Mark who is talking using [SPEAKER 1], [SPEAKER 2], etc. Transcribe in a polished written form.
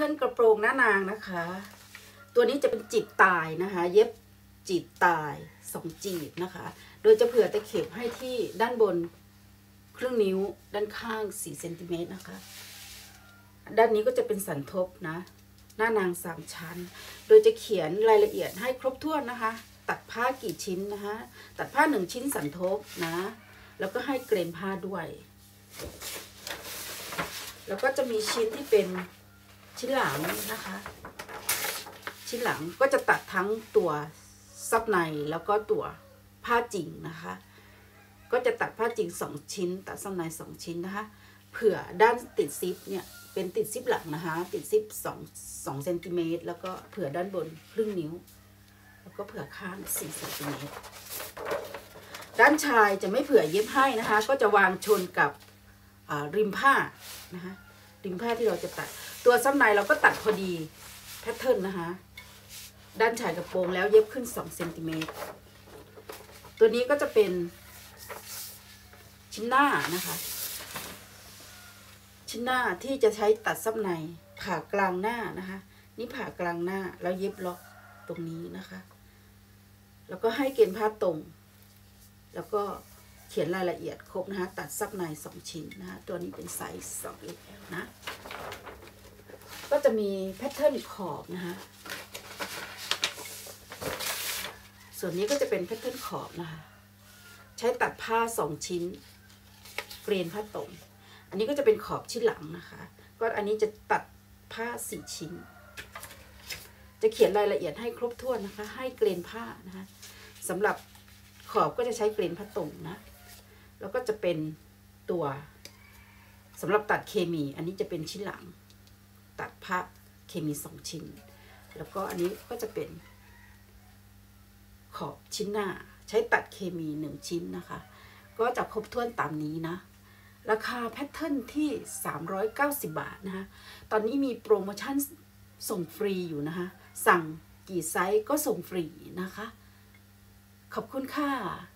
[SPEAKER 1] ทิร์นกระโปรงหน้านางนะคะตัวนี้จะเป็นจีบตายนะคะเย็บจีบตาย2จีบนะคะโดยจะเผื่อตะเข็บให้ที่ด้านบนครึ่งนิ้วด้านข้าง4 เซนติเมตรนะคะด้านนี้ก็จะเป็นสันทบนะหน้านาง3 ชั้นโดยจะเขียนรายละเอียดให้ครบถ้วนนะคะตัดผ้ากี่ชิ้นนะคะตัดผ้า1 ชิ้นสันทบนะแล้วก็ให้เกรนผ้าด้วยแล้วก็จะมีชิ้นที่เป็นชิ้นหลังนะคะชิ้นหลังก็จะตัดทั้งตัวซับในแล้วก็ตัวผ้าจริงนะคะก็จะตัดผ้าจริง2 ชิ้นตัดซับใน2 ชิ้นนะคะเผื่อด้านติดซิปเนี่ยเป็นติดซิปหลังนะคะติดซิป2 เซนติเมตรแล้วก็เผื่อด้านบนครึ่งนิ้วแล้วก็เผื่อข้าง4 เซนติเมตรด้านชายจะไม่เผื่อเย็บให้นะคะก็จะวางชนกับริมผ้านะคะริมผ้าที่เราจะตัดตัวซับในเราก็ตัดพอดีแพทเทิร์นนะคะด้านชายกระโปรงแล้วเย็บขึ้น2 เซนติเมตรตัวนี้ก็จะเป็นชิ้นหน้านะคะชิ้นหน้าที่จะใช้ตัดซับในผ่ากลางหน้านะคะนี่ผ่ากลางหน้าแล้วเย็บล็อกตรงนี้นะคะแล้วก็ให้เกณฑ์ผ้าตรงแล้วก็เขียนรายละเอียดครบนะคะตัดซับใน2 ชิ้นนะคะตัวนี้เป็นไซส์ 2XL นะก็จะมีแพทเทิร์นขอบนะคะส่วนนี้ก็จะเป็นแพทเทิร์นขอบนะคะใช้ตัดผ้า2 ชิ้นเกรนผ้าตรงอันนี้ก็จะเป็นขอบชิ้นหลังนะคะก็อันนี้จะตัดผ้า4 ชิ้นจะเขียนรายละเอียดให้ครบถ้วนนะคะให้เกรนผ้านะคะสำหรับขอบก็จะใช้เกรนผ้าตรงนะแล้วก็จะเป็นตัวสำหรับตัดเคมีอันนี้จะเป็นชิ้นหลังตัดผ้าเคมี2 ชิ้นแล้วก็อันนี้ก็จะเป็นขอบชิ้นหน้าใช้ตัดเคมี1 ชิ้นนะคะก็จะครบถ้วนตามนี้นะราคาแพทเทิร์นที่390 บาทนะคะตอนนี้มีโปรโมชั่นส่งฟรีอยู่นะคะสั่งกี่ไซส์ก็ส่งฟรีนะคะขอบคุณค่ะ